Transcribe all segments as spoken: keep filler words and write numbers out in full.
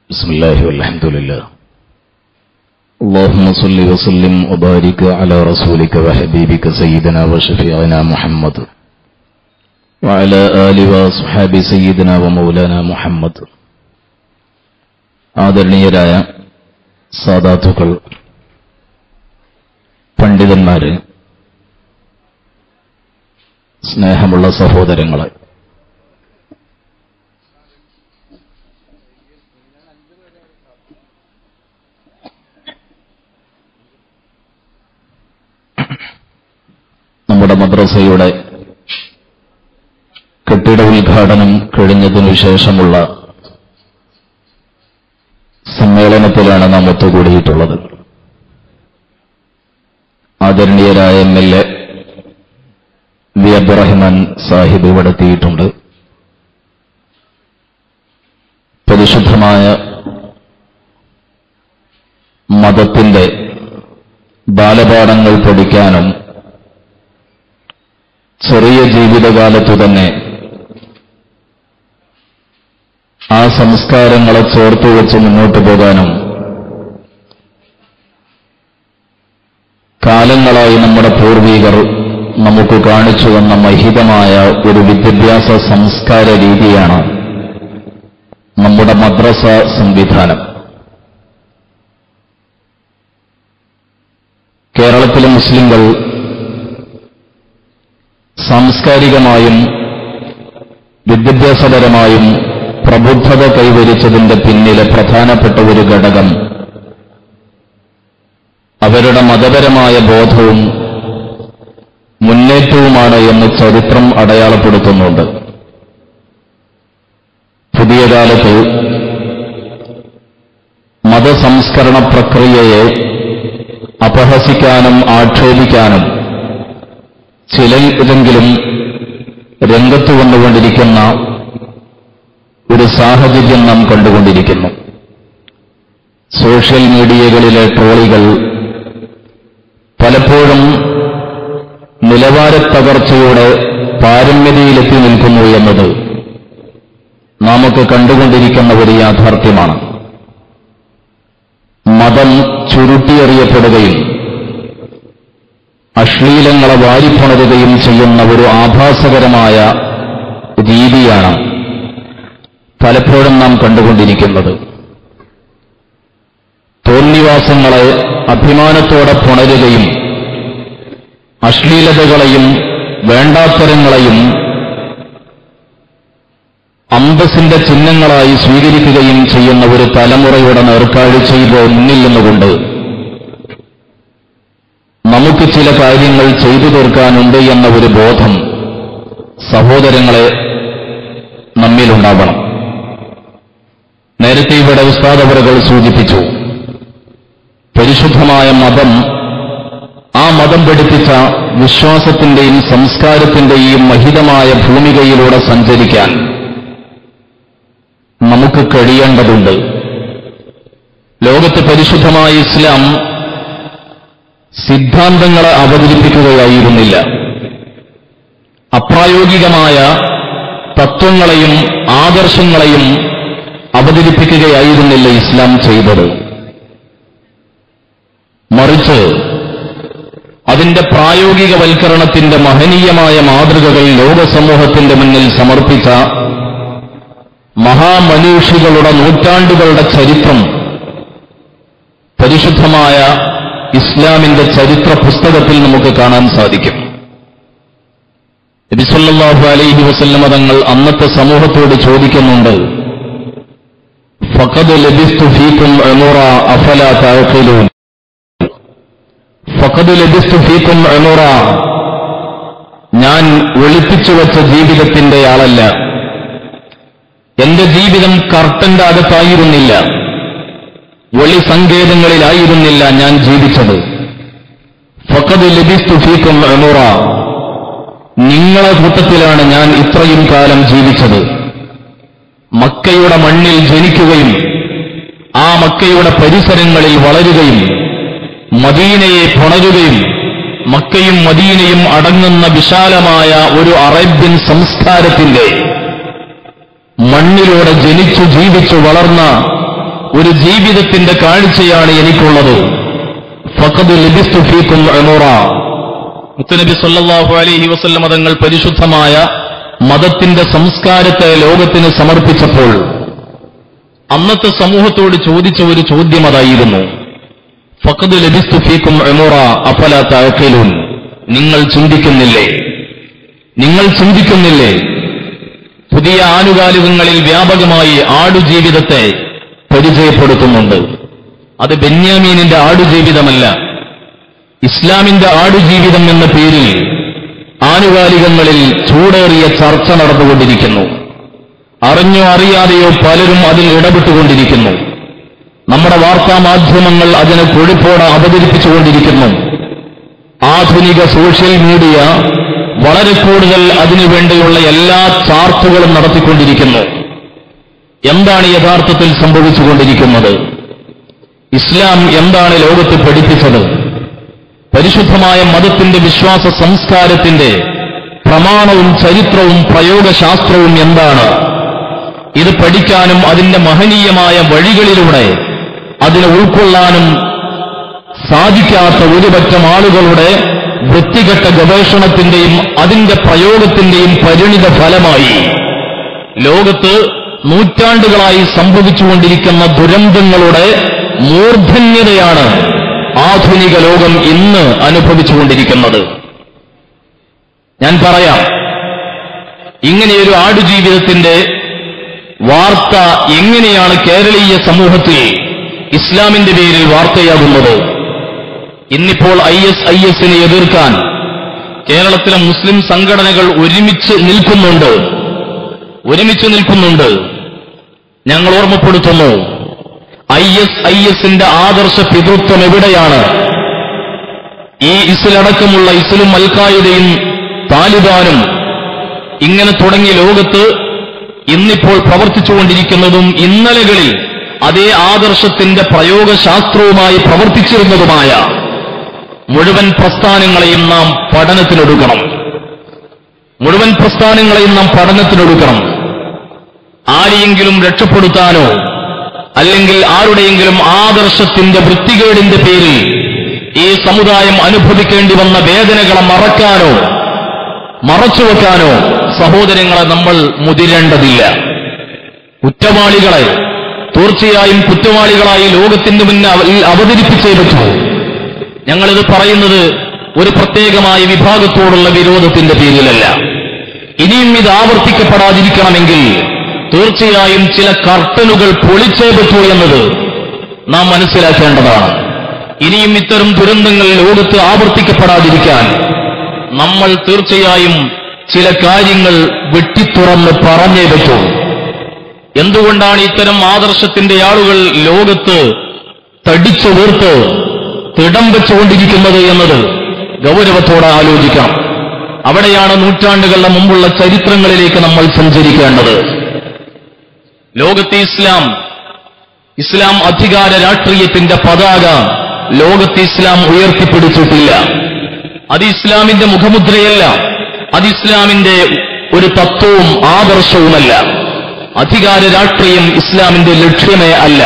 بسم الله والحمد لله. اللهم صل وسلم وبارك على رسولك وحبيبك سيدنا وشفيعنا محمد وعلى آله وصحاب سيدنا ومولانا محمد. ആദരണീയരായ സാദാത്തുക്കൾ, പണ്ഡിതന്മാരെ, സ്നേഹമുള്ള സഹോദരങ്ങളെ, നമ്മുടെ മദ്രസയുടെ കെട്ടിട ഉദ്ഘാടനം കഴിഞ്ഞതിനു ശേഷമുള്ള സമ്മേളനത്തിലാണ് നാം ഒത്തുകൂടിയിട്ടുള്ളത്. ആദരണീയരായ M L A V Abdurahman Sahib ഇവിടെ എത്തിയിട്ടുണ്ട്. പരിശുദ്ധമായ മതത്തിന്റെ ബാലപാഠങ്ങൾ പഠിക്കാനും ചെറിയ ജീവിതകാലത്തു തന്നെ ആ സംസ്കാരങ്ങളെ ചേർത്തുവെച്ച് മുന്നോട്ടു പോകാനും കാലങ്ങളായി നമ്മുടെ പൂർവികർ നമുക്ക് കാണിച്ചു വന്ന മഹിതമായ ഒരു വിദ്യാഭ്യാസ സംസ്കാര രീതിയാണ് നമ്മുടെ മദ്രസ സംവിധാനം. കേരളത്തിലെ മുസ്ലിങ്ങൾ സാംസ്കാരികമായും വിദ്യാഭ്യാസപരമായും പ്രബുദ്ധത കൈവരിച്ചതിന്റെ പിന്നിലെ പ്രധാനപ്പെട്ട ഒരു ഘടകം അവരുടെ മതപരമായ ബോധവും മുന്നേറ്റവുമാണ് എന്ന് ചരിത്രം അടയാളപ്പെടുത്തുന്നുണ്ട്. പുതിയ കാലത്ത് മതസംസ്കരണ പ്രക്രിയയെ അപഹസിക്കാനും ആക്ഷേപിക്കാനും ചിലരെങ്കിലും രംഗത്തു വന്നുകൊണ്ടിരിക്കുന്ന ഒരു സാഹചര്യം നാം കണ്ടുകൊണ്ടിരിക്കുന്നു. സോഷ്യൽ മീഡിയകളിലെ ട്രോളികൾ പലപ്പോഴും നിലവാരത്തകർച്ചയുടെ പാരമ്യതയിലെത്തി നിൽക്കുന്നു എന്നത് നാമൊക്കെ കണ്ടുകൊണ്ടിരിക്കുന്ന ഒരു യാഥാർത്ഥ്യമാണ്. മതം ചുരുട്ടിയെറിയപ്പെടുകയും അശ്ലീലങ്ങളെ വാരിപ്പുണരുകയും ചെയ്യുന്ന ഒരു ആഭാസകരമായ രീതിയാണ് പലപ്പോഴും നാം കണ്ടുകൊണ്ടിരിക്കുന്നത്. തോന്നിവാസങ്ങളെ അഭിമാനത്തോടെ പുണരുകയും അശ്ലീലതകളെയും വേണ്ടാത്തരങ്ങളെയും അന്തസ്സിന്റെ ചിഹ്നങ്ങളായി സ്വീകരിക്കുകയും ചെയ്യുന്ന ഒരു തലമുറയുടെ നേർക്കാഴ്ചയുടെ മുന്നിൽ നിന്നുകൊണ്ട് നമുക്ക് ചില കാര്യങ്ങൾ ചെയ്തു തീർക്കാനുണ്ട് എന്ന ഒരു ബോധം സഹോദരങ്ങളെ നമ്മിലുണ്ടാവണം. നേരത്തെ ഇവിടെ ഉസ്താദ് അവറുകൾ സൂചിപ്പിച്ചു, പരിശുദ്ധമായ മതം, ആ മതം പഠിപ്പിച്ച വിശ്വാസത്തിന്റെയും സംസ്കാരത്തിന്റെയും മഹിതമായ ഭൂമികയിലൂടെ സഞ്ചരിക്കാൻ നമുക്ക് കഴിയേണ്ടതുണ്ട്. ലോകത്ത് പരിശുദ്ധമായ ഇസ്ലാം സിദ്ധാന്തങ്ങളെ അവതരിപ്പിക്കുകയായിരുന്നില്ല, അപ്രായോഗികമായ തത്വങ്ങളെയും ആദർശങ്ങളെയും അവതരിപ്പിക്കുകയായിരുന്നില്ല ഇസ്ലാം ചെയ്തത്. മറിച്ച് അതിന്റെ പ്രായോഗികവൽക്കരണത്തിന്റെ മഹനീയമായ മാതൃകകൾ ലോകസമൂഹത്തിന്റെ മുന്നിൽ സമർപ്പിച്ച മഹാമനീഷികളുടെ നൂറ്റാണ്ടുകളുടെ ചരിത്രം പരിശുദ്ധമായ ഇസ്ലാമിന്റെ ചരിത്ര പുസ്തകത്തിൽ നമുക്ക് കാണാൻ സാധിക്കും. നബി സല്ലല്ലാഹു അലൈഹി വസല്ലമ തങ്ങൾ അന്നത്തെ സമൂഹത്തോട് ചോദിക്കുന്നുണ്ട്, ഫഖദ് ലബിസ്തു ഫീകും ഉമറ അഫലാ തഅഖിലൂൻ. ഫഖദ് ലബിസ്തു ഫീകും ഉമറ, ഞാൻ ഒളിപ്പിച്ചു വച്ച ജീവിതത്തിന്റെ ആളല്ല. എന്റെ ജീവിതം കർട്ടന്റെ അകത്തായിരുന്നില്ല, ഒളി സങ്കേതങ്ങളിലായിരുന്നില്ല ഞാൻ ജീവിച്ചത്. ഫഖദ് ലബിസ്തു ഫീകും ഉമറ, നിങ്ങളെ കൂട്ടത്തിലാണ് ഞാൻ ഇത്രയും കാലം ജീവിച്ചത്. മക്കയുടെ മണ്ണിൽ ജനിക്കുകയും ആ മക്കയുടെ പരിസരങ്ങളിൽ വളരുകയും മദീനയെ പുണരുകയും മക്കയും മദീനയും അടങ്ങുന്ന വിശാലമായ ഒരു അറേബ്യൻ സംസ്കാരത്തിന്റെ മണ്ണിലൂടെ ജനിച്ചു ജീവിച്ചു വളർന്ന ഒരു ജീവിതത്തിന്റെ കാഴ്ചയാണ് എനിക്കുള്ളത്. ഫഖദ് ലബിസ്തു ഫീകും ഉമറ. മുത്തുനബി സല്ലല്ലാഹു അലൈഹി വസല്ലം തങ്ങൾ പരിശുദ്ധമായ മതത്തിന്റെ സംസ്കാരത്തെ ലോകത്തിന് സമർപ്പിച്ചപ്പോൾ അന്നത്തെ സമൂഹത്തോട് ചോദിച്ച ഒരു ചോദ്യം അതായിരുന്നു, ഫഖദ് ലബിസ്തു ഫീകും ഉമറ അഫലാ തഅഖിലൂൻ. നിങ്ങൾ ചിന്തിക്കുന്നില്ലേ, നിങ്ങൾ ചിന്തിക്കുന്നില്ലേ? പുതിയ ആനുകാലികങ്ങളിൽ വ്യാപകമായി ആടുജീവിതത്തെ പരിചയപ്പെടുത്തുന്നുണ്ട്. അത് ബെന്യാമീനിന്റെ ആടുജീവിതമല്ല, ഇസ്ലാമിന്റെ ആടുജീവിതം എന്ന പേരിൽ ആനുകാലികങ്ങളിൽ ചൂടേറിയ ചർച്ച നടന്നുകൊണ്ടിരിക്കുന്നു. അറിഞ്ഞോ അറിയാതെയോ പലരും അതിൽ ഇടപെട്ടുകൊണ്ടിരിക്കുന്നു. നമ്മുടെ വാർത്താ മാധ്യമങ്ങൾ അതിനെ കൊഴുപ്പോടെ അവതരിപ്പിച്ചുകൊണ്ടിരിക്കുന്നു. ആധുനിക സോഷ്യൽ മീഡിയ വളരെ കൂടുതൽ അതിനുവേണ്ടിയുള്ള എല്ലാ ചാർട്ടുകളും നടത്തിക്കൊണ്ടിരിക്കുന്നു. എന്താണ് യഥാർത്ഥത്തിൽ സംഭവിച്ചുകൊണ്ടിരിക്കുന്നത്? ഇസ്ലാം എന്താണ് ലോകത്ത് പഠിപ്പിച്ചത്? പരിശുദ്ധമായ മതത്തിന്റെ വിശ്വാസ സംസ്കാരത്തിന്റെ പ്രമാണവും ചരിത്രവും പ്രയോഗശാസ്ത്രവും എന്താണ്? ഇത് പഠിക്കാനും അതിന്റെ മഹനീയമായ വഴികളിലൂടെ അതിനെ ഉൾക്കൊള്ളാനും സാധിക്കാത്ത ഒരുപറ്റം ആളുകളുടെ വൃത്തികെട്ട ഗവേഷണത്തിന്റെയും അതിന്റെ പ്രയോഗത്തിന്റെയും പരിണിത ഫലമായി ലോകത്ത് നൂറ്റാണ്ടുകളായി സംഭവിച്ചുകൊണ്ടിരിക്കുന്ന ദുരന്തങ്ങളുടെ മൂർധന്യതയാണ് ആധുനിക ലോകം ഇന്ന് അനുഭവിച്ചുകൊണ്ടിരിക്കുന്നത്. ഞാൻ പറയാം, ഇങ്ങനെയൊരു ആടുജീവിതത്തിന്റെ വാർത്ത എങ്ങനെയാണ് കേരളീയ സമൂഹത്തിൽ ഇസ്ലാമിന്റെ പേരിൽ വാർത്തയാകുന്നത്? ഇന്നിപ്പോൾ ഐ എസ് ഐ എസിനെ എതിർക്കാൻ കേരളത്തിലെ മുസ്ലിം സംഘടനകൾ ഒരുമിച്ച് നിൽക്കുന്നുണ്ട് ഒരുമിച്ച് നിൽക്കുന്നുണ്ട് ഞങ്ങൾ ഓർമ്മപ്പെടുത്തുന്നു, ഐ എസ് ഐ എസിന്റെ ആദർശ പിതൃത്വം എവിടെയാണ്? ഈ ഇസ്ലടക്കമുള്ള ഇസ്ലും അൽഖായിദയും താലിബാനും ഇങ്ങനെ തുടങ്ങിയ ലോകത്ത് ഇന്നിപ്പോൾ പ്രവർത്തിച്ചുകൊണ്ടിരിക്കുന്നതും ഇന്നലകളിൽ അതേ ആദർശത്തിന്റെ പ്രയോഗശാസ്ത്രവുമായി പ്രവർത്തിച്ചിരുന്നതുമായ മുഴുവൻ പ്രസ്ഥാനങ്ങളെയും നാം പഠനത്തിനെടുക്കണം. മുഴുവൻ പ്രസ്ഥാനങ്ങളെയും നാം പഠനത്തിനെടുക്കണം. ആരെയെങ്കിലും രക്ഷപ്പെടുത്താനോ അല്ലെങ്കിൽ ആരുടെയെങ്കിലും ആദർശത്തിന്റെ വൃത്തികേടിന്റെ പേരിൽ ഈ സമുദായം അനുഭവിക്കേണ്ടി വന്ന വേദനകളെ മറക്കാനോ മറച്ചുവെക്കാനോ സഹോദരങ്ങളെ നമ്മൾ മുതിരേണ്ടതില്ല. കുറ്റവാളികളെ തീർച്ചയായും കുറ്റവാളികളായി ലോകത്തിന് മുന്നിൽ അവതരിപ്പിച്ചേ പറ്റൂ. ഞങ്ങളിത് പറയുന്നത് ഒരു പ്രത്യേകമായ വിഭാഗത്തോടുള്ള വിരോധത്തിന്റെ പേരിലല്ല. ഇനിയും ഇത് ആവർത്തിക്കപ്പെടാതിരിക്കണമെങ്കിൽ തീർച്ചയായും ചില കർട്ടനുകൾ പൊളിച്ചേ പറ്റൂ എന്നത് നാം മനസ്സിലാക്കേണ്ടതാണ്. ഇനിയും ഇത്തരം ദുരന്തങ്ങൾ ലോകത്ത് ആവർത്തിക്കപ്പെടാതിരിക്കാൻ നമ്മൾ തീർച്ചയായും ചില കാര്യങ്ങൾ വെട്ടിത്തുറന്ന് പറഞ്ഞേ പറ്റൂ. എന്തുകൊണ്ടാണ് ഇത്തരം ആദർശത്തിന്റെ ആളുകൾ ലോകത്ത് തടിച്ചു വീർത്ത് തിടം വെച്ചുകൊണ്ടിരിക്കുന്നത് എന്നത് ഗൗരവത്തോടെ ആലോചിക്കണം. അവിടെയാണ് നൂറ്റാണ്ടുകളുടെ മുമ്പുള്ള ചരിത്രങ്ങളിലേക്ക് നമ്മൾ സഞ്ചരിക്കേണ്ടത്. ലോകത്തെ ഇസ്ലാം ഇസ്ലാം അധികാര രാഷ്ട്രീയത്തിന്റെ പതാക ലോകത്തെ ഇസ്ലാം ഉയർത്തിപ്പിടിച്ചിട്ടില്ല. അത് ഇസ്ലാമിന്റെ മുഖമുദ്രയല്ല, അത് ഇസ്ലാമിന്റെ ഒരു തത്വവും ആദർശവുമല്ല. അധികാര രാഷ്ട്രീയം ഇസ്ലാമിന്റെ ലക്ഷ്യമേ അല്ല.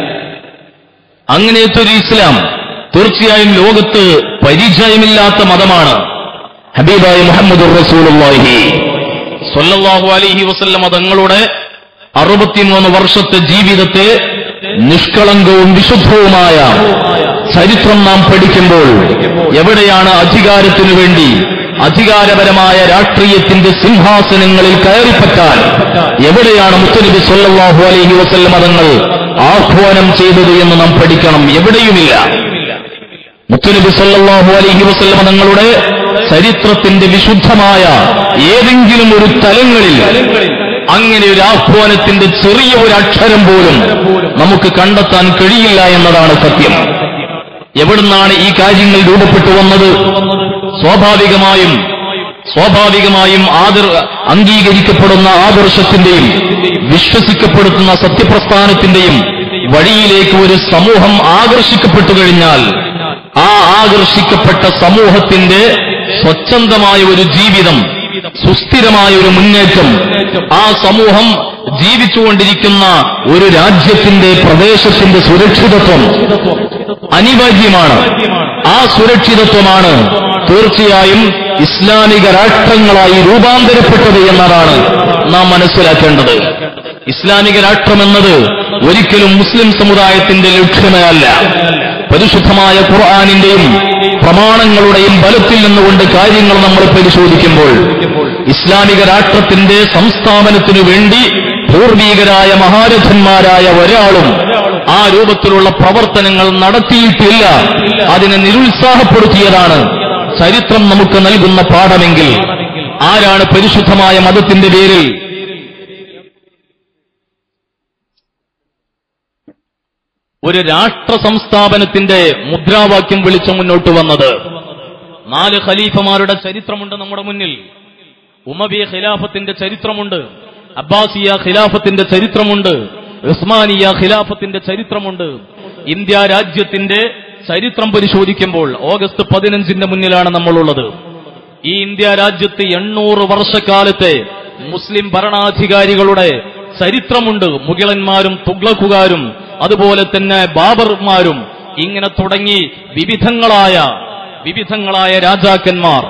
അങ്ങനെയൊക്കെ ഒരു ഇസ്ലാം തീർച്ചയായും ലോകത്ത് പരിചയമില്ലാത്ത മതമാണ്. ഹബീബായ മുഹമ്മദുർ റസൂലുള്ളാഹി സ്വല്ലല്ലാഹു അലൈഹി വസല്ലം തങ്ങളുടെ അറുപത്തിമൂന്ന് വർഷത്തെ ജീവിതത്തെ നിഷ്കളങ്കവും വിശുദ്ധവുമായ ചരിത്രം നാം പഠിക്കുമ്പോൾ എവിടെയാണ് അധികാരത്തിനു വേണ്ടി അധികാരപരമായ രാഷ്ട്രീയത്തിന്റെ സിംഹാസനങ്ങളിൽ കയറിപ്പറ്റാൻ എവിടെയാണ് മുത്തുനബി സ്വല്ലല്ലാഹു അലൈഹി വസല്ലം തങ്ങൾ ആഹ്വാനം ചെയ്തത് എന്ന് നാം പഠിക്കണം. എവിടെയുമില്ല. മുത്തുനബി സ്വല്ലല്ലാഹു അലൈഹി വസല്ലം തങ്ങളുടെ ചരിത്രത്തിന്റെ വിശുദ്ധമായ ഏതെങ്കിലും ഒരു തലങ്ങളിൽ അങ്ങനെ ഒരു ആഹ്വാനത്തിന്റെ ചെറിയ ഒരു അക്ഷരം പോലും നമുക്ക് കണ്ടെത്താൻ കഴിയില്ല എന്നതാണ് സത്യം. എവിടുന്നാണ് ഈ കാര്യങ്ങൾ രൂപപ്പെട്ടു വന്നത്? സ്വാഭാവികമായും സ്വാഭാവികമായും ആദർ അംഗീകരിക്കപ്പെടുന്ന ആദർശത്തിന്റെയും വിശ്വസിക്കപ്പെടുന്ന സത്യപ്രസ്ഥാനത്തിന്റെയും വഴിയിലേക്ക് ഒരു സമൂഹം ആകർഷിക്കപ്പെട്ടു കഴിഞ്ഞാൽ ആ ആകർഷിക്കപ്പെട്ട സമൂഹത്തിന്റെ സ്വച്ഛന്തമായ ഒരു ജീവിതം, സുസ്ഥിരമായ ഒരു മുന്നേറ്റം, ആ സമൂഹം ജീവിച്ചുകൊണ്ടിരിക്കുന്ന ഒരു രാജ്യത്തിന്റെ പ്രദേശത്തിന്റെ സുരക്ഷിതത്വം അനിവാര്യമാണ്. ആ സുരക്ഷിതത്വമാണ് തീർച്ചയായും ഇസ്ലാമിക രാഷ്ട്രങ്ങളായി രൂപാന്തരപ്പെട്ടത് എന്നതാണ് നാം മനസ്സിലാക്കേണ്ടത്. ഇസ്ലാമിക രാഷ്ട്രമെന്നത് ഒരിക്കലും മുസ്ലിം സമുദായത്തിന്റെ ലക്ഷ്യമേ അല്ല. പരിശുദ്ധമായ ഖുർആനിന്റെയും പ്രമാണങ്ങളുടെയും ബലത്തിൽ നിന്നുകൊണ്ട് കാര്യങ്ങൾ നമ്മൾ പരിശോധിക്കുമ്പോൾ ഇസ്ലാമിക രാഷ്ട്രത്തിന്റെ സംസ്ഥാപനത്തിനു വേണ്ടി പൂർവീകരായ മഹാരഥന്മാരായ ഒരാളും ആ രൂപത്തിലുള്ള പ്രവർത്തനങ്ങൾ നടത്തിയിട്ടില്ല. അതിനെ നിരുത്സാഹപ്പെടുത്തിയതാണ് ചരിത്രം നമുക്ക് നൽകുന്ന പാഠമെങ്കിൽ ആരാണ് പരിശുദ്ധമായ മതത്തിന്റെ പേരിൽ ഒരു രാഷ്ട്ര സംസ്ഥാപനത്തിന്റെ മുദ്രാവാക്യം വിളിച്ചു മുന്നോട്ട് വന്നത്? നാല് ഖലീഫമാരുടെ ചരിത്രമുണ്ട് നമ്മുടെ മുന്നിൽ. ഉമവിയ ഖിലാഫത്തിന്റെ ചരിത്രമുണ്ട്, അബ്ബാസിയ ഖിലാഫത്തിന്റെ ചരിത്രമുണ്ട്, ഉസ്മാനിയ ഖിലാഫത്തിന്റെ ചരിത്രമുണ്ട്. ഇന്ത്യ രാജ്യത്തിന്റെ ചരിത്രം പരിശോധിക്കുമ്പോൾ ഓഗസ്റ്റ് പതിനഞ്ചിന്റെ മുന്നിലാണ് നമ്മളുള്ളത്. ഈ ഇന്ത്യ രാജ്യത്ത് എണ്ണൂറ് വർഷക്കാലത്തെ മുസ്ലിം ഭരണാധികാരികളുടെ ചരിത്രമുണ്ട്. മുഗളന്മാരും തുഗ്ലക്കുകാരും അതുപോലെ തന്നെ ബാബർമാരും ഇങ്ങനെ തുടങ്ങി വിവിധങ്ങളായ വിവിധങ്ങളായ രാജാക്കന്മാർ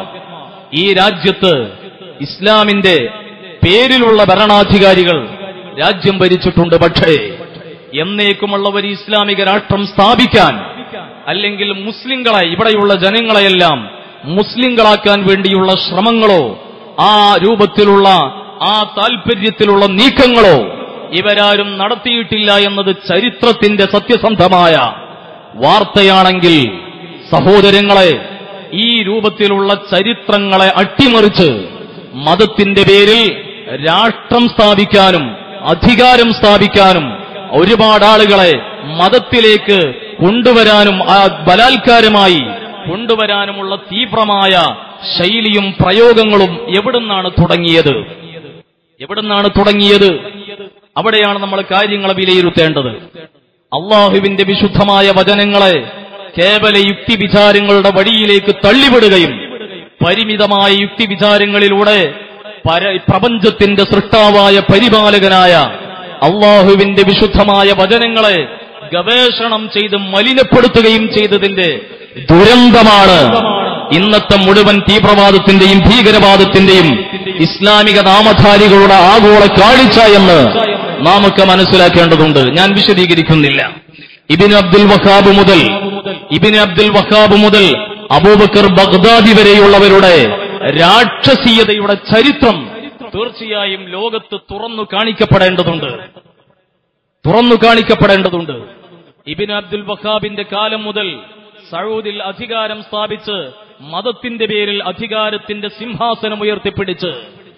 ഈ രാജ്യത്ത് ഇസ്ലാമിന്റെ പേരിലുള്ള ഭരണാധികാരികൾ രാജ്യം ഭരിച്ചിട്ടുണ്ട്. പക്ഷേ എന്നേക്കുമുള്ള ഒരു ഇസ്ലാമിക രാഷ്ട്രം സ്ഥാപിക്കാൻ, അല്ലെങ്കിൽ മുസ്ലിങ്ങളെ, ഇവിടെയുള്ള ജനങ്ങളെയെല്ലാം മുസ്ലിങ്ങളാക്കാൻ വേണ്ടിയുള്ള ശ്രമങ്ങളോ ആ രൂപത്തിലുള്ള ആ താൽപര്യത്തിലുള്ള നീക്കങ്ങളോ ഇവരാരും നടത്തിയിട്ടില്ല എന്നത് ചരിത്രത്തിന്റെ സത്യസന്ധമായ വാർത്തയാണെങ്കിൽ, സഹോദരങ്ങളെ, ഈ രൂപത്തിലുള്ള ചരിത്രങ്ങളെ അട്ടിമറിച്ച് മതത്തിന്റെ പേരിൽ രാഷ്ട്രം സ്ഥാപിക്കാനും അധികാരം സ്ഥാപിക്കാനും ഒരുപാട് ആളുകളെ മതത്തിലേക്ക് കൊണ്ടുവരാനും ആ ബലാത്കാരമായി കൊണ്ടുവരാനുമുള്ള തീവ്രമായ ശൈലിയും പ്രയോഗങ്ങളും എവിടുന്നാണ് തുടങ്ങിയത്? എവിടുന്നാണ് തുടങ്ങിയത്? അവിടെയാണ് നമ്മൾ കാര്യങ്ങളെ വിലയിരുത്തേണ്ടത്. അള്ളാഹുവിന്റെ വിശുദ്ധമായ വചനങ്ങളെ കേവല യുക്തിവിചാരങ്ങളുടെ വഴിയിലേക്ക് തള്ളിവിടുകയും പരിമിതമായ യുക്തിവിചാരങ്ങളിലൂടെ പ്രപഞ്ചത്തിന്റെ സൃഷ്ടാവായ പരിപാലകനായ അള്ളാഹുവിന്റെ വിശുദ്ധമായ വചനങ്ങളെ ഗവേഷണം ചെയ്ത് മലിനപ്പെടുത്തുകയും ചെയ്തതിന്റെ ദുരന്തമാണ് ഇന്നത്തെ മുഴുവൻ തീവ്രവാദത്തിന്റെയും ഭീകരവാദത്തിന്റെയും ഇസ്ലാമിക നാമധാരികളുടെ ആഗോള കാഴ്ച എന്ന് നാമൊക്കെ മനസ്സിലാക്കേണ്ടതുണ്ട്. ഞാൻ വിശദീകരിക്കുന്നില്ല. ഇബ്നു അബ്ദുൽ വഹാബ് മുതൽ ഇബ്നു അബ്ദുൽ വഹാബ് മുതൽ അബൂബക്കർ ബഗ്ദാദി വരെയുള്ളവരുടെ രാക്ഷസീയതയുടെ ചരിത്രം തീർച്ചയായും ലോകത്ത് തുറന്നു കാണിക്കപ്പെടേണ്ടതുണ്ട് തുറന്നു കാണിക്കപ്പെടേണ്ടതുണ്ട് ഇബ്നു അബ്ദുൽ വഹാബിന്റെ കാലം മുതൽ സഊദിൽ അധികാരം സ്ഥാപിച്ച് മതത്തിന്റെ പേരിൽ അധികാരത്തിന്റെ സിംഹാസനം ഉയർത്തിപ്പിടിച്ച്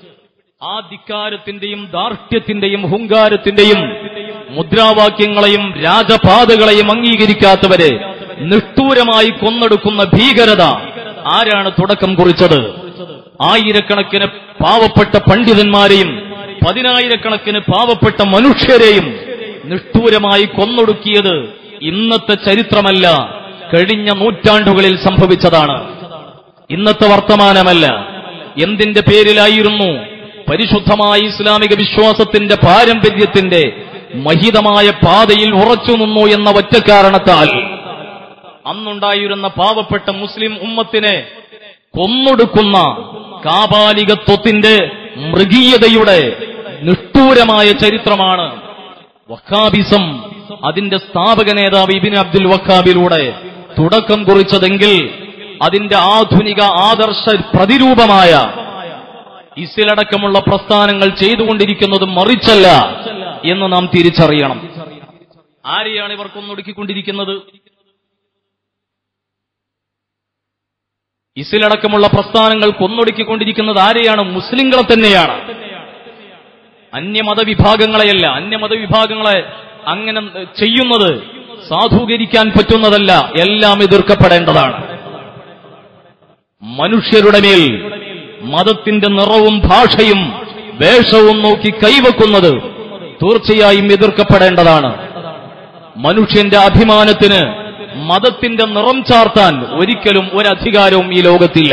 ആ ധിക്കാരത്തിന്റെയും ദാർഢ്യത്തിന്റെയും ഹുങ്കാരത്തിന്റെയും മുദ്രാവാക്യങ്ങളെയും രാജപാതകളെയും അംഗീകരിക്കാത്തവരെ നിഷ്ഠൂരമായി കൊന്നൊടുക്കുന്ന ഭീകരത ആരാണ് തുടക്കം കുറിച്ചത്? ആയിരക്കണക്കിന് പാവപ്പെട്ട പണ്ഡിതന്മാരെയും പതിനായിരക്കണക്കിന് പാവപ്പെട്ട മനുഷ്യരെയും നിഷ്ഠൂരമായി കൊന്നൊടുക്കിയത് ഇന്നത്തെ ചരിത്രമല്ല, കഴിഞ്ഞ നൂറ്റാണ്ടുകളിൽ സംഭവിച്ചതാണ്. ഇന്നത്തെ വർത്തമാനമല്ല. എന്തിന്റെ പേരിലായിരുന്നു? പരിശുദ്ധമായ ഇസ്ലാമിക വിശ്വാസത്തിന്റെ പാരമ്പര്യത്തിന്റെ മഹിതമായ പാതയിൽ ഉറച്ചു നിന്നു എന്ന ഒറ്റ കാരണത്താൽ അന്നുണ്ടായിരുന്ന പാവപ്പെട്ട മുസ്ലിം ഉമ്മത്തിനെ കൊന്നൊടുക്കുന്ന കാപാലികത്വത്തിന്റെ മൃഗീയതയുടെ നിഷ്ഠൂരമായ ചരിത്രമാണ് വഹാബിസം അതിന്റെ സ്ഥാപക നേതാവ് ഇബ്നു അബ്ദുൽ വഹാബിലൂടെ തുടക്കം കുറിച്ചതെങ്കിൽ അതിന്റെ ആധുനിക ആദർശ പ്രതിരൂപമായ ഇസ്ലടക്കമുള്ള പ്രസ്ഥാനങ്ങൾ ചെയ്തുകൊണ്ടിരിക്കുന്നത് മറിച്ചല്ല എന്ന് നാം തിരിച്ചറിയണം. ആരെയാണ് ഇവർ കൊന്നൊടുക്കിക്കൊണ്ടിരിക്കുന്നത്? ഇസ്ലടക്കമുള്ള പ്രസ്ഥാനങ്ങൾ കൊന്നൊടുക്കിക്കൊണ്ടിരിക്കുന്നത് ആരെയാണ്? മുസ്ലിങ്ങളെ തന്നെയാണ്. അന്യമതവിഭാഗങ്ങളെയല്ല. അന്യമതവിഭാഗങ്ങളെ അങ്ങനെ ചെയ്യുന്നത് സാധൂകരിക്കാൻ പറ്റുന്നതല്ല, എല്ലാം എതിർക്കപ്പെടേണ്ടതാണ്. മനുഷ്യരുടെ മേൽ മതത്തിന്റെ നിറവും ഭാഷയും വേഷവും നോക്കി കൈവക്കുന്നത് തീർച്ചയായും എതിർക്കപ്പെടേണ്ടതാണ്. മനുഷ്യന്റെ അഭിമാനത്തിന് മതത്തിന്റെ നിറം ചാർത്താൻ ഒരിക്കലും ഒരധികാരവും ഈ ലോകത്തില്ല.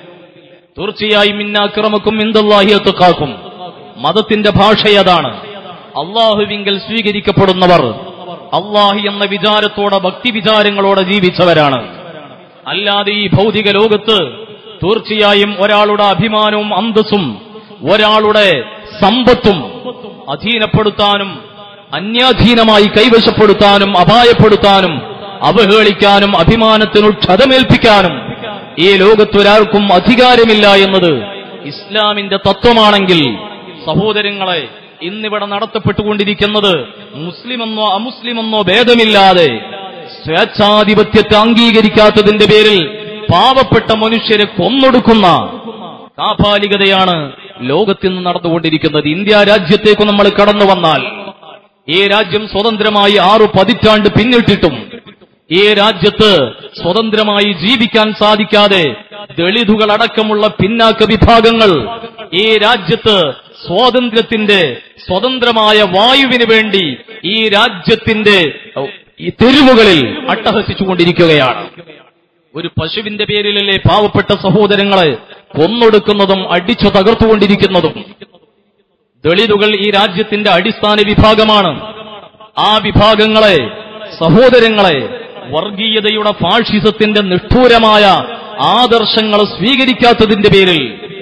തീർച്ചയായും ഇന്ന അക്രമക്കും ഇൻദല്ലാഹി അത്ഖാക്കും, മതത്തിന്റെ ഭാഷയതാണ്. അള്ളാഹുവിങ്കൽ സ്വീകരിക്കപ്പെടുന്നവർ അള്ളാഹി എന്ന വിചാരത്തോടെ ഭക്തി വിചാരങ്ങളോടെ ജീവിച്ചവരാണ്. അല്ലാതെ ഈ ഭൗതിക ലോകത്ത് തീർച്ചയായും ഒരാളുടെ അഭിമാനവും അന്തസ്സും ഒരാളുടെ സമ്പത്തും അധീനപ്പെടുത്താനും അന്യാധീനമായി കൈവശപ്പെടുത്താനും അപായപ്പെടുത്താനും അവഹേളിക്കാനും അഭിമാനത്തിനു ക്ഷതമേൽപ്പിക്കാനും ഈ ലോകത്തൊരാൾക്കും അധികാരമില്ല എന്നത് ഇസ്ലാമിന്റെ തത്വമാണെങ്കിൽ, സഹോദരങ്ങളെ, ഇന്നിവിടെ നടത്തപ്പെട്ടുകൊണ്ടിരിക്കുന്നത് മുസ്ലിമെന്നോ അമുസ്ലിമെന്നോ ഭേദമില്ലാതെ സ്വേച്ഛാധിപത്യത്തെ അംഗീകരിക്കാത്തതിന്റെ പേരിൽ പാവപ്പെട്ട മനുഷ്യരെ കൊന്നൊടുക്കുന്ന കാപാലികതയാണ് ലോകത്തിന്ന് നടന്നുകൊണ്ടിരിക്കുന്നത്. ഇന്ത്യ രാജ്യത്തേക്ക് നമ്മൾ കടന്നു വന്നാൽ, ഈ രാജ്യം സ്വതന്ത്രമായി ആറു പതിറ്റാണ്ട് പിന്നിട്ടിട്ടും ഈ രാജ്യത്ത് സ്വതന്ത്രമായി ജീവിക്കാൻ സാധിക്കാതെ ദളിതുകളടക്കമുള്ള പിന്നാക്ക വിഭാഗങ്ങൾ ഈ രാജ്യത്ത് സ്വാതന്ത്ര്യത്തിന്റെ സ്വതന്ത്രമായ വായുവിന് വേണ്ടി ഈ രാജ്യത്തിന്റെ ഈ തെരുവുകളിൽ അട്ടഹസിച്ചുകൊണ്ടിരിക്കുകയാണ്. ഒരു പശുവിന്റെ പേരിലല്ലേ പാവപ്പെട്ട സഹോദരങ്ങളെ കൊന്നൊടുക്കുന്നതും അടിച്ചു തകർത്തുകൊണ്ടിരിക്കുന്നതും? ദളിതുകൾ ഈ രാജ്യത്തിന്റെ അടിസ്ഥാന വിഭാഗമാണ്. ആ വിഭാഗങ്ങളെ, സഹോദരങ്ങളെ, വർഗീയതയുടെ ഫാഷിസത്തിന്റെ നിഷ്ഠൂരമായ ആദർശങ്ങൾ സ്വീകരിക്കാത്തതിന്റെ പേരിൽ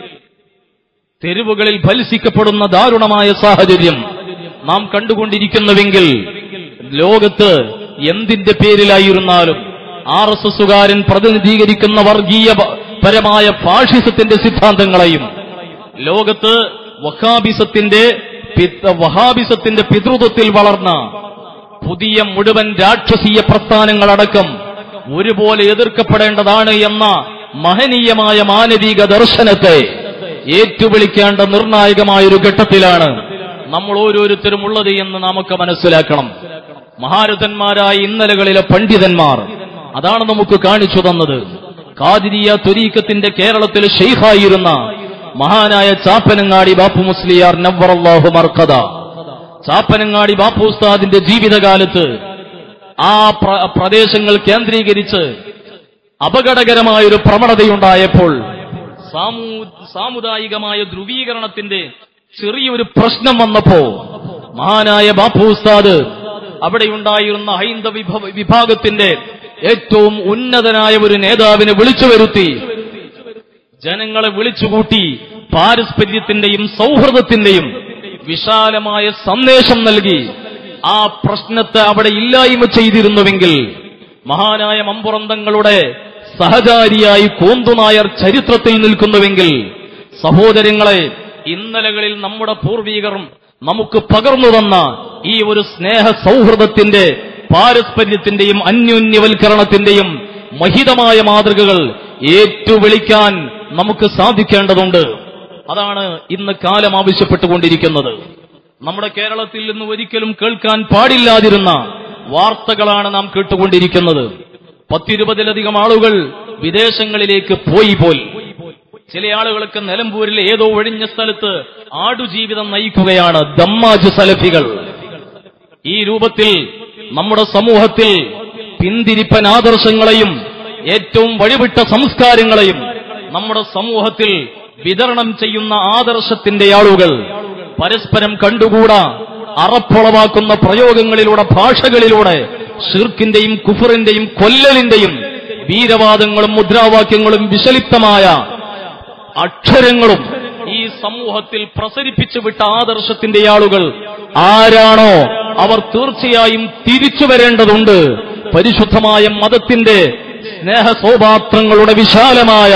തെരുവുകളിൽ ഫലിക്കപ്പെടുന്ന ദാരുണമായ സാഹചര്യം നാം കണ്ടുകൊണ്ടിരിക്കുന്നുവെങ്കിൽ, ലോകത്ത് എന്തിന്റെ പേരിലായിരുന്നാലും ആർ എസ് എസുകാരൻ പ്രതിനിധീകരിക്കുന്ന വർഗീയ പരമായ ഫാഷിസത്തിന്റെ സിദ്ധാന്തങ്ങളെയും ലോകത്ത് വഹാബിസത്തിന്റെ വഹാബിസത്തിന്റെ പിതൃത്വത്തിൽ വളർന്ന പുതിയ മുഴുവൻ രാക്ഷസീയ പ്രസ്ഥാനങ്ങളടക്കം ഒരുപോലെ എതിർക്കപ്പെടേണ്ടതാണ് എന്ന മഹനീയമായ മാനവിക ദർശനത്തെ ഏറ്റുവിളിക്കേണ്ട നിർണായകമായൊരു ഘട്ടത്തിലാണ് നമ്മൾ ഓരോരുത്തരും ഉള്ളത് എന്ന് നമുക്ക് മനസ്സിലാക്കണം. മഹാരഥന്മാരായ ഇന്നലകളിലെ പണ്ഡിതന്മാർ അതാണ് നമുക്ക് കാണിച്ചു തന്നത്. ഖാദിരിയ ത്വരീഖത്തിന്റെ കേരളത്തിൽ ഷെയ്ഖായിരുന്ന മഹാനായ ചാപ്പനങ്ങാടി ബാപ്പു മുസ്ലിയാർ നവ്വറല്ലാഹു മർഖദ, ചാപ്പനങ്ങാടി ബാപ്പു ഉസ്താദിന്റെ ജീവിതകാലത്ത് ആ പ്രദേശങ്ങൾ കേന്ദ്രീകരിച്ച് അപകടകരമായൊരു പ്രവണതയുണ്ടായപ്പോൾ, സാമുദായികമായ ധ്രുവീകരണത്തിന്റെ ചെറിയൊരു പ്രശ്നം വന്നപ്പോ മഹാനായ ബാപ്പു ഉസ്താദ് അവിടെയുണ്ടായിരുന്ന ഹൈന്ദവ വിഭാഗത്തിന്റെ ഏറ്റവും ഉന്നതനായ ഒരു നേതാവിനെ വിളിച്ചു വരുത്തി, ജനങ്ങളെ വിളിച്ചുകൂട്ടി പാരസ്പര്യത്തിന്റെയും സൗഹൃദത്തിന്റെയും വിശാലമായ സന്ദേശം നൽകി ആ പ്രശ്നത്തെ അവിടെ ഇല്ലായ്മ ചെയ്തിരുന്നുവെങ്കിൽ മഹാനായ മമ്പുറന്തങ്ങളുടെ സഹചാരിയായി കോന്തുനായർ ചരിത്രത്തിൽ നിൽക്കുന്നുവെങ്കിൽ, സഹോദരങ്ങളെ, ഇന്നലകളിൽ നമ്മുടെ പൂർവീകർ നമുക്ക് പകർന്നു തന്ന ഈ ഒരു സ്നേഹ സൗഹൃദത്തിന്റെ പാരസ്പര്യത്തിന്റെയും അന്യോന്യവൽക്കരണത്തിന്റെയും മഹിതമായ മാതൃകകൾ ഏറ്റുവിളിക്കാൻ നമുക്ക് സാധിക്കേണ്ടതുണ്ട്. അതാണ് ഇന്ന് കാലം ആവശ്യപ്പെട്ടുകൊണ്ടിരിക്കുന്നത്. നമ്മുടെ കേരളത്തിൽ നിന്ന് ഒരിക്കലും കേൾക്കാൻ പാടില്ലാതിരുന്ന വാർത്തകളാണ് നാം കേട്ടുകൊണ്ടിരിക്കുന്നത്. പത്തിരുപതിലധികം ആളുകൾ വിദേശങ്ങളിലേക്ക് പോയി പോയി. ചില ആളുകൾക്ക് നിലമ്പൂരിൽ ഏതോ ഒഴിഞ്ഞ സ്ഥലത്ത് ആടുജീവിതം നയിക്കുകയാണ്. ദമ്മാജ് സലഫികൾ. ഈ രൂപത്തിൽ നമ്മുടെ സമൂഹത്തിൽ പിന്തിരിപ്പൻ ആദർശങ്ങളെയും ഏറ്റവും വഴിവിട്ട സംസ്കാരങ്ങളെയും നമ്മുടെ സമൂഹത്തിൽ വിതരണം ചെയ്യുന്ന ആദർശത്തിന്റെ ആളുകൾ പരസ്പരം കണ്ടുകൂടാ അറപ്പുളവാക്കുന്ന പ്രയോഗങ്ങളിലൂടെ, ഭാഷകളിലൂടെ ഷിർക്കിന്റെയും കുഫറിന്റെയും കൊല്ലലിന്റെയും വീരവാദങ്ങളും മുദ്രാവാക്യങ്ങളും വിഷലിപ്തമായ അക്ഷരങ്ങളും ഈ സമൂഹത്തിൽ പ്രസരിപ്പിച്ചു വിട്ട ആദർശത്തിന്റെ ആളുകൾ ആരാണോ അവർ തീർച്ചയായും തിരിച്ചു വരേണ്ടതുണ്ട്. പരിശുദ്ധമായ മതത്തിന്റെ സ്നേഹസൗഭാത്രങ്ങളുടെ വിശാലമായ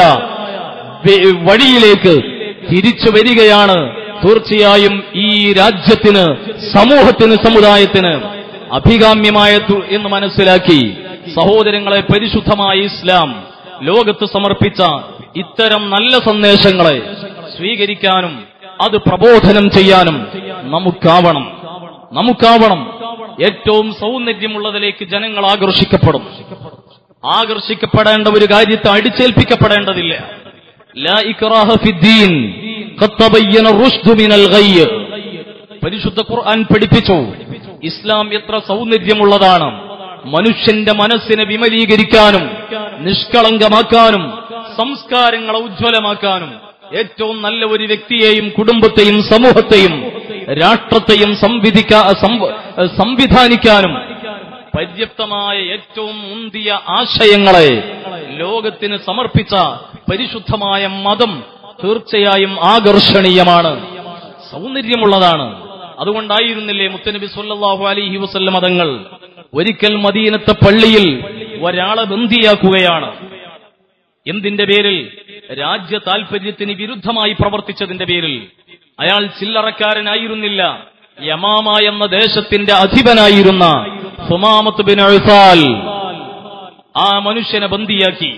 വഴിയിലേക്ക് തിരിച്ചു വരികയാണ് തീർച്ചയായും ഈ രാജ്യത്തിന്, സമൂഹത്തിന്, സമുദായത്തിന് അഭികാമ്യമായത് എന്ന് മനസ്സിലാക്കി സഹോദരങ്ങളെ, പരിശുദ്ധമായ ഇസ്ലാം ലോകത്ത് സമർപ്പിച്ച ഇത്തരം നല്ല സന്ദേശങ്ങളെ സ്വീകരിക്കാനും അത് പ്രബോധനം ചെയ്യാനും നമുക്കാവണം നമുക്കാവണം ഏറ്റവും സൗന്ദര്യമുള്ളതിലേക്ക് ജനങ്ങൾ ആകർഷിക്കപ്പെടും. ആകർഷിക്കപ്പെടേണ്ട ഒരു കാര്യത്തെ അടിച്ചേൽപ്പിക്കപ്പെടേണ്ടതില്ല. ലാ ഇക്റാഹ ഫിദ്ദീൻ ഖദ് തബയ്യന റുശ്ദു മിനൽ ഗയ്യ്. പരിശുദ്ധ ഖുർആൻ പഠിപ്പിച്ചു ഇസ്ലാം എത്ര സൗന്ദര്യമുള്ളതാണ്. മനുഷ്യന്റെ മനസ്സിനെ വിമലീകരിക്കാനും നിഷ്കളങ്കമാക്കാനും സംസ്കാരങ്ങളെ ഉജ്ജ്വലമാക്കാനും ഏറ്റവും നല്ല ഒരു വ്യക്തിയെയും കുടുംബത്തെയും സമൂഹത്തെയും രാഷ്ട്രത്തെയും സംവിധിക്കാ സംവിധാനിക്കാനും പര്യാപ്തമായ ഏറ്റവും മുന്തിയ ആശയങ്ങളെ ലോകത്തിന് സമർപ്പിച്ച പരിശുദ്ധമായ മതം തീർച്ചയായും ആകർഷണീയമാണ്, സൗന്ദര്യമുള്ളതാണ്. അതുകൊണ്ടായിരുന്നില്ലേ മുത്തനബി സല്ലല്ലാഹു അലൈഹി വസല്ലം തങ്ങൾ ഒരിക്കൽ മദീനത്തെ പള്ളിയിൽ ഒരാളെ ബന്ദിയാക്കുകയാണ്. എന്തിന്റെ പേരിൽ? രാജ്യ താൽപര്യത്തിന് വിരുദ്ധമായി പ്രവർത്തിച്ചതിന്റെ പേരിൽ. അയാൾ ചില്ലറക്കാരനായിരുന്നില്ല, യമാമ എന്ന ദേശത്തിന്റെ അധിപനായിരുന്ന സുമാമത്ത് ബിൻ ഉസാൽ ആ മനുഷ്യനെ ബന്ദിയാക്കി.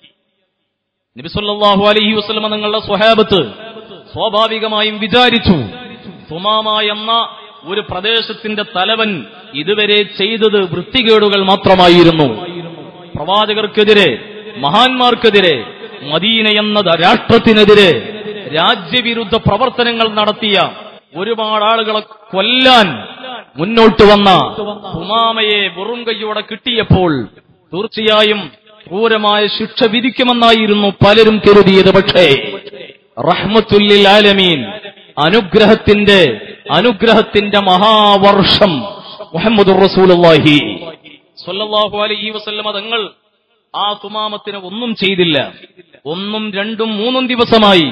നബി സല്ലല്ലാഹു അലൈഹി വസല്ലം തങ്ങളുടെ സ്വഹാബത്ത് സ്വാഭാവികമായും വിചാരിച്ചു, സുമാമ എന്ന ഒരു പ്രദേശത്തിന്റെ തലവൻ ഇതുവരെ ചെയ്തത് വൃത്തികേടുകൾ മാത്രമായിരുന്നു. പ്രവാചകർക്കെതിരെ, മഹാന്മാർക്കെതിരെ, മദീന എന്ന രാഷ്ട്രത്തിനെതിരെ രാജ്യവിരുദ്ധ പ്രവർത്തനങ്ങൾ നടത്തിയ ഒരുപാട് ആളുകളെ കൊല്ലാൻ മുന്നോട്ട് വന്ന സുമാമയെ വെറും കൈയോടെ കിട്ടിയപ്പോൾ തീർച്ചയായും ക്രൂരമായ ശിക്ഷ വിധിക്കുമെന്നായിരുന്നു പലരും കരുതിയത്. പക്ഷേ റഹ്മത്തുൽ ലിൽ ആലമീൻ, അനുഗ്രഹത്തിന്റെ അനുഗ്രഹത്തിന്റെ മഹാവർഷം മുഹമ്മദുർ റസൂലുള്ളാഹി സ്വല്ലല്ലാഹു അലൈഹി വസല്ലം തങ്ങൾ ആ സുമാമത്തിന് ഒന്നും ചെയ്തില്ല. ഒന്നും രണ്ടും മൂന്നും ദിവസമായി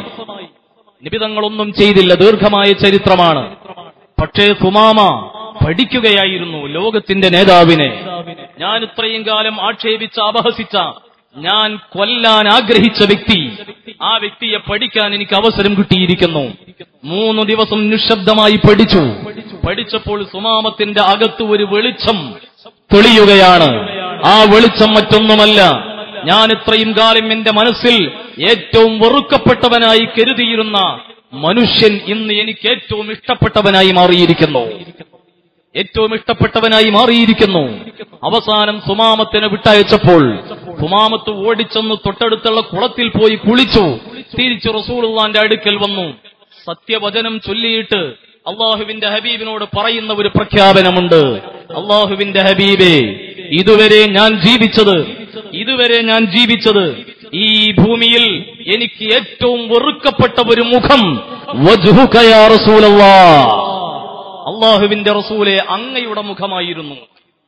നബി തങ്ങളൊന്നും ചെയ്തില്ല. ദീർഘമായ ചരിത്രമാണ്. പക്ഷേ സുമാമ പഠിക്കുകയായിരുന്നു ലോകത്തിന്റെ നേതാവിനെ. ഞാൻ ഇത്രയും കാലം ആക്ഷേപിച്ച, അപഹസിച്ച, ഞാൻ കൊല്ലാൻ ആഗ്രഹിച്ച വ്യക്തി, ആ വ്യക്തിയെ പഠിക്കാൻ എനിക്ക് അവസരം കിട്ടിയിരിക്കുന്നു. മൂന്ന് ദിവസം നിശബ്ദമായി പഠിച്ചു. പഠിച്ചപ്പോൾ സുമാമത്തിന്റെ അകത്ത് ഒരു വെളിച്ചം തെളിയുകയാണ്. ആ വെളിച്ചം മറ്റൊന്നുമല്ല, ഞാൻ ഇത്രയും കാലം എന്റെ മനസ്സിൽ ഏറ്റവും വെറുക്കപ്പെട്ടവനായി കരുതിയിരുന്ന മനുഷ്യൻ ഇന്ന് എനിക്ക് ഏറ്റവും ഇഷ്ടപ്പെട്ടവനായി മാറിയിരിക്കുന്നു. ഏറ്റവും ഇഷ്ടപ്പെട്ടവനായി മാറിയിരിക്കുന്നു. അവസാനം സുമാമത്തിനെ വിട്ടയച്ചപ്പോൾ സുമാമത്ത് ഓടിച്ചെന്ന് തൊട്ടടുത്തുള്ള കുളത്തിൽ പോയി കുളിച്ചു. തിരിച്ചു റസൂലുള്ളാന്റെ അടുക്കൽ വന്നു. സത്യവചനം ചൊല്ലിയിട്ട് അള്ളാഹുവിന്റെ ഹബീബിനോട് പറയുന്ന ഒരു പ്രഖ്യാപനമുണ്ട്. അള്ളാഹുവിന്റെ ഹബീബേ, ഇതുവരെ ഞാൻ ജീവിച്ചത് ഇതുവരെ ഞാൻ ജീവിച്ചത് ഈ ഭൂമിയിൽ എനിക്ക് ഏറ്റവും വെറുക്കപ്പെട്ട ഒരു മുഖം വജ്ഹുക യാ റസൂലല്ലാഹ്, അള്ളാഹുവിന്റെ റസൂലെ, അങ്ങയുടെ മുഖമായിരുന്നു.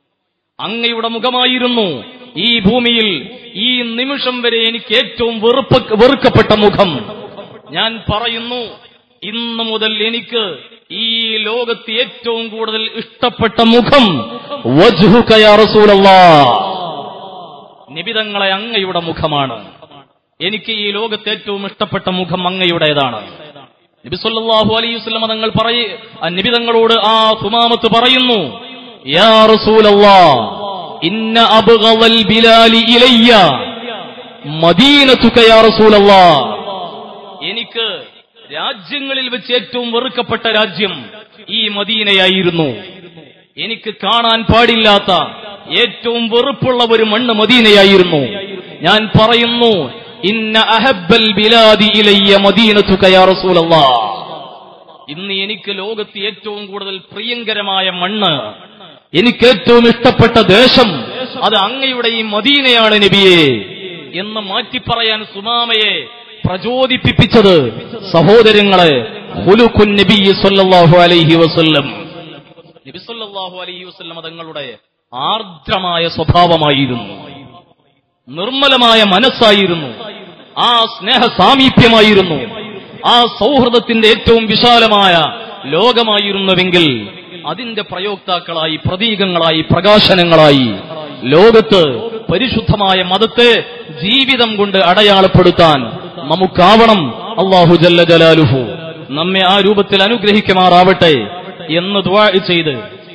അങ്ങയുടെ മുഖമായിരുന്നു ഈ ഭൂമിയിൽ ഈ നിമിഷം വരെ എനിക്ക് ഏറ്റവും വെറുപ്പ വെറുക്കപ്പെട്ട മുഖം. ഞാൻ പറയുന്നു, ഇന്നു മുതൽ എനിക്ക് ഈ ലോകത്ത് ഏറ്റവും കൂടുതൽ ഇഷ്ടപ്പെട്ട മുഖം വജ്ഹുക യാ റസൂലല്ലാഹ്, നിബിതങ്ങളെ അങ്ങയുടെ മുഖമാണ്. എനിക്ക് ഈ ലോകത്ത് ഏറ്റവും ഇഷ്ടപ്പെട്ട മുഖം അങ്ങയുടേതാണ്. നബി സല്ലല്ലാഹു അലൈഹി വസല്ലം തങ്ങൾ പറയ നിബിതങ്ങളോട് ആ സുമാമത്ത് പറയുന്നു, യാ റസൂലല്ലാഹ്, ഇന്ന അബ്ഗളൽ ബിലാലി ഇലയ്യ മദീനതുക യാ റസൂലല്ലാഹ്, എനിക്ക് രാജ്യങ്ങളിൽ വെച്ച് ഏറ്റവും വെറുക്കപ്പെട്ട രാജ്യം ഈ മദീനയായിരുന്നു. എനിക്ക് കാണാൻ പാടില്ലാത്ത ഏറ്റവും വെറുപ്പുള്ള ഒരു മണ്ണ് മദീനയായിരുന്നു. ഞാൻ പറയുന്നു, ഇന്ന അഹബ്ബൽ ബിലാദി ഇലയ്യ മദീനതുക യാ റസൂലല്ലാഹ്, ഇന്ന് എനിക്ക് ലോകത്ത് ഏറ്റവും കൂടുതൽ പ്രിയങ്കരമായ മണ്ണ്, എനിക്ക് ഏറ്റവും ഇഷ്ടപ്പെട്ട ദേശം അത് അങ്ങയുടെ ഈ മദീനയാണ് നബിയെ എന്ന് മാറ്റി പറയാൻ സുമാമയെ പ്രചോദിപ്പിച്ചത് സഹോദരങ്ങളെ ഖുലുഖുൻ നബി സല്ലല്ലാഹു അലൈഹി വസല്ലം, നബി സല്ലല്ലാഹു അലൈഹി വസല്ലം തങ്ങളുടെ ആർദ്രമായ സ്വഭാവമായിരുന്നു, നിർമ്മലമായ മനസ്സായിരുന്നു, ആ സ്നേഹ സാമീപ്യമായിരുന്നു, ആ സൗഹൃദത്തിന്റെ ഏറ്റവും വിശാലമായ ലോകമായിരുന്നുവെങ്കിൽ അതിന്റെ പ്രയോക്താക്കളായി, പ്രതീകങ്ങളായി, പ്രകാശനങ്ങളായി ലോകത്ത് പരിശുദ്ധമായ മതത്തെ ജീവിതം കൊണ്ട് അടയാളപ്പെടുത്താൻ നമുക്കാവണം. അല്ലാഹു ജല്ല ജലാലുഹു നമ്മെ ആ രൂപത്തിൽ അനുഗ്രഹിക്കുമാറാവട്ടെ എന്ന് ദുആ ചെയ്ത്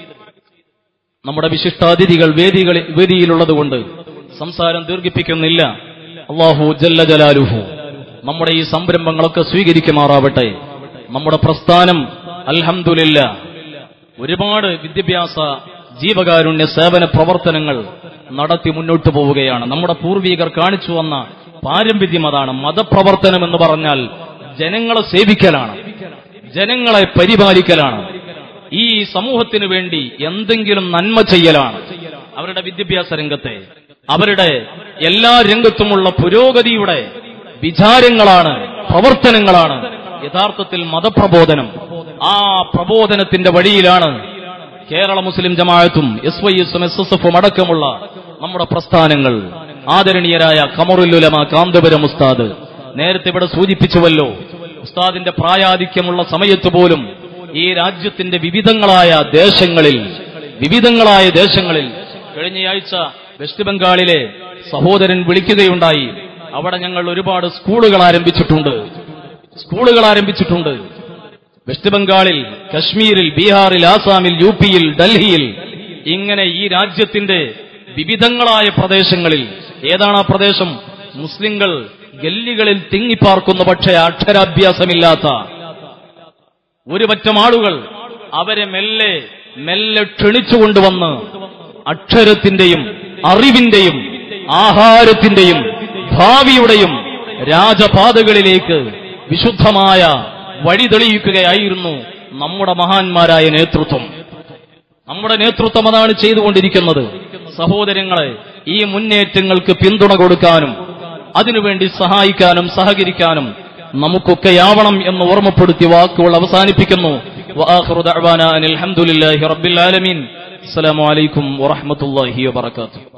നമ്മുടെ വിശിഷ്ടാതിഥികൾ വേദികളിൽ വേദിയിലുള്ളതുകൊണ്ട് സംസാരം ദീർഘിപ്പിക്കുന്നില്ല. അല്ലാഹു ജല്ല ജലാലുഹു നമ്മുടെ ഈ സംരംഭങ്ങളൊക്കെ സ്വീകരിക്കുമാറാവട്ടെ. നമ്മുടെ പ്രസ്ഥാനം അൽഹംദുലില്ലാഹ് ഒരുപാട് വിദ്യാഭ്യാസ ജീവകാരുണ്യ സേവന പ്രവർത്തനങ്ങൾ നടത്തി മുന്നോട്ട് പോവുകയാണ്. നമ്മുടെ പൂർവികർ കാണിച്ചു വന്ന പാരമ്പര്യം അതാണ്. മതപ്രവർത്തനം എന്ന് പറഞ്ഞാൽ ജനങ്ങളെ സേവിക്കലാണ്, ജനങ്ങളെ പരിപാലിക്കലാണ്, ഈ സമൂഹത്തിന് വേണ്ടി എന്തെങ്കിലും നന്മ ചെയ്യലാണ്. അവരുടെ വിദ്യാഭ്യാസ രംഗത്തെ, അവരുടെ എല്ലാ രംഗത്തുമുള്ള പുരോഗതിയുടെ വിചാരങ്ങളാണ്, പ്രവർത്തനങ്ങളാണ് യഥാർത്ഥത്തിൽ മതപ്രബോധനം. ആ പ്രബോധനത്തിന്റെ വഴിയിലാണ് കേരള മുസ്ലിം ജമാഅത്തും എസ് വൈ എസും എസ് എസ് എഫും അടക്കമുള്ള നമ്മുടെ പ്രസ്ഥാനങ്ങൾ. ആദരണീയരായ ഖമറുൽ ഉലമ കാന്തപുരം ഉസ്താദ് നേരത്തെ ഇവിടെ സൂചിപ്പിച്ചുവല്ലോ, ഉസ്താദിന്റെ പ്രായാധിക്യമുള്ള സമയത്ത് പോലും ഈ രാജ്യത്തിന്റെ വിവിധങ്ങളായ ദേശങ്ങളിൽ വിവിധങ്ങളായ ദേശങ്ങളിൽ കഴിഞ്ഞയാഴ്ച വെസ്റ്റ് ബംഗാളിലെ സഹോദരൻ വിളിക്കുകയുണ്ടായി. അവിടെ ഞങ്ങൾ ഒരുപാട് സ്കൂളുകൾ ആരംഭിച്ചിട്ടുണ്ട് സ്കൂളുകൾ ആരംഭിച്ചിട്ടുണ്ട് വെസ്റ്റ് ബംഗാളിൽ, കശ്മീരിൽ, ബീഹാറിൽ, ആസാമിൽ, യു പിയിൽ, ഡൽഹിയിൽ, ഇങ്ങനെ ഈ രാജ്യത്തിന്റെ വിവിധങ്ങളായ പ്രദേശങ്ങളിൽ. ഏതാണ് ആ പ്രദേശം? മുസ്ലിങ്ങൾ ഗല്ലികളിൽ തിങ്ങിപ്പാർക്കുന്നു, പക്ഷേ അക്ഷരാഭ്യാസമില്ലാത്ത ഒരു പറ്റം ആളുകൾ. അവരെ മെല്ലെ മെല്ലെ ക്ഷണിച്ചുകൊണ്ടുവന്ന് അക്ഷരത്തിന്റെയും അറിവിന്റെയും ആഹാരത്തിന്റെയും ഭാവിയുടെയും രാജപാതകളിലേക്ക് വിശുദ്ധമായ വഴി തെളിയിക്കുകയായിരുന്നു നമ്മുടെ മഹാന്മാരായ നേതൃത്വം. നമ്മുടെ നേതൃത്വം അതാണ് ചെയ്തുകൊണ്ടിരിക്കുന്നത്. സഹോദരങ്ങളെ, ഈ മുന്നേറ്റങ്ങൾക്ക് പിന്തുണ കൊടുക്കാനും അതിനുവേണ്ടി സഹായിക്കാനും സഹകരിക്കാനും നമുക്കൊക്കെയാവണം എന്ന് ഓർമ്മപ്പെടുത്തി വാക്കുകൾ അവസാനിപ്പിക്കുന്നു. വആഖിറു ദഅ്വാനാ അനിൽ ഹംദുലില്ലാഹി റബ്ബിൽ ആലമീൻ. അസ്സലാമു അലൈക്കും വറഹ്മത്തുള്ളാഹി വബറകാതുഹു.